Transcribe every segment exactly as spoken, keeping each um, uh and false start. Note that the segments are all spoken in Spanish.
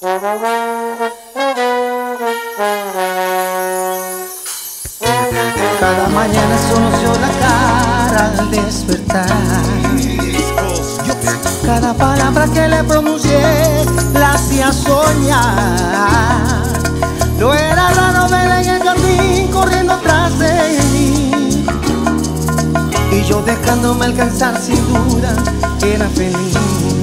Cada mañana sonrió la cara al despertar. Cada palabra que le pronuncié la hacía soñar. No era raro verla en el jardín corriendo atrás de mí, y yo dejándome alcanzar sin duda era feliz.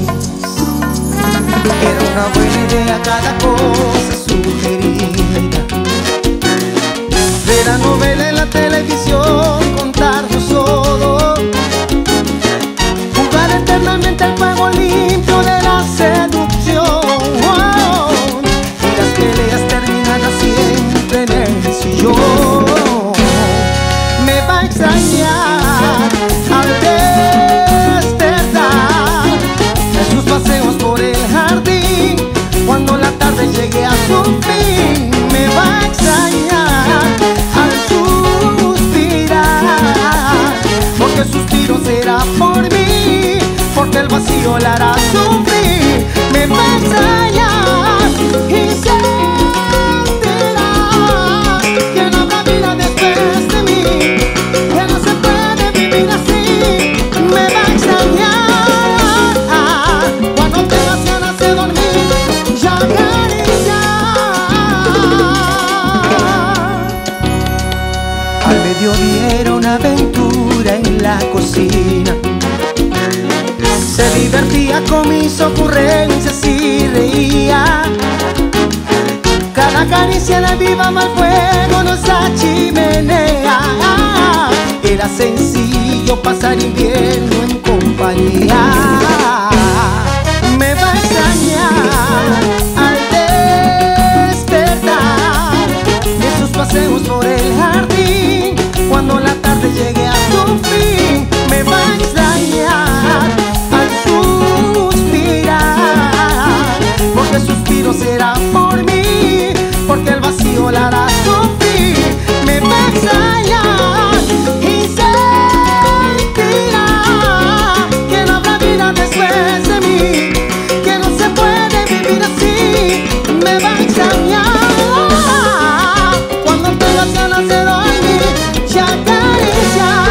Era una buena idea cada cosa sugerida. Ver la novela en la televisión, contarnos todo, jugar eternamente el juego limpio de la seducción. Wow. Y las peleas terminadas siempre en el sillón. Me va a extrañar al despertar de sus paseos por el jardín, cuando la tarde llegue a su fin. Me va a extrañar al suspirar, porque el suspiro será por mí, porque el vacío la hará sufrir. Me va a extrañar y sentirá que no habrá vida después de mí, que no se puede vivir así. Me va a extrañar cuando tengas ganas de dormir y acariciar. Al mediodía era una aventura en la cocina. Se divertía con mis ocurrencias y reía. Cada caricia la avivaba al fuego nuestra chimenea. Era sencillo pasar invierno en compañía. Me va a extrañar al despertar de sus paseos por el jardín, cuando la tarde llegue a su fin. Me va a extrañar al suspirar, porque el suspiro será por mí, porque el vacío la hará sufrir. Me va a extrañar y sentirá que no habrá vida después de mí, que no se puede vivir así. Me va a extrañar cuando tengas ganas de dormir y acariciar.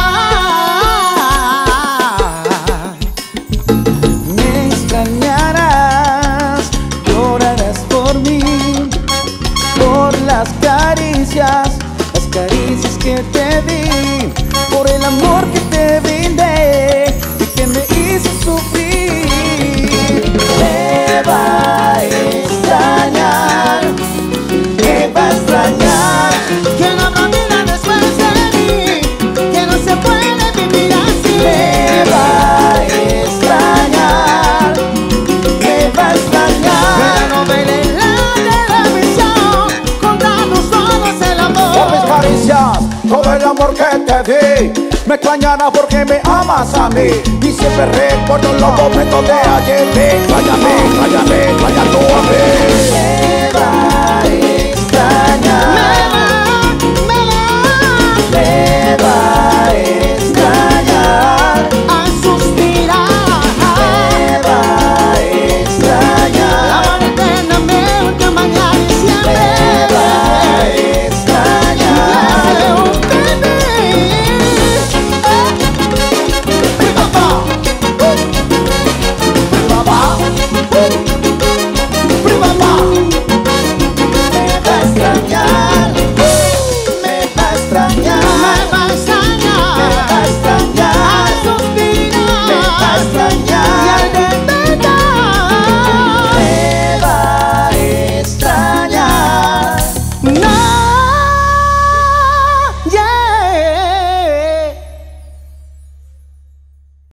Me extrañarás, llorarás por mí, por las caricias, las caricias que te di, por el amor que te brindé y que me hizo sufrir. Me va a extrañar, me va a extrañar, que no habrá vida después de mí, que no se puede vivir así. Me va a extrañar, me va a extrañar. Ver la novela en la televisión, contarnos todos el amor. Por mis caricias, todo el amor que te di. Me extrañará porque me amas a mí, y siempre recuerdo los momentos de ayer. Me